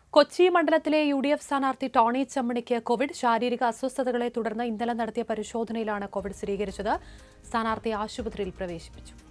കൊച്ചി മണ്ഡലത്തിലെ യു.ഡി.എഫ് സ്ഥാനാർത്ഥി Tony ചമ്മണിക്ക് Covid ശാരീരിക അസ്വസ്ഥതകളെ തുടർന്ന് ഇന്നലെ നടത്തിയ പരിശോധനയിലാണ് കോവിഡ് സ്ഥിരീകരിച്ചത്. സ്ഥാനാർത്ഥിയെ ആശുപത്രിയിൽ പ്രവേശിപ്പിച്ചു.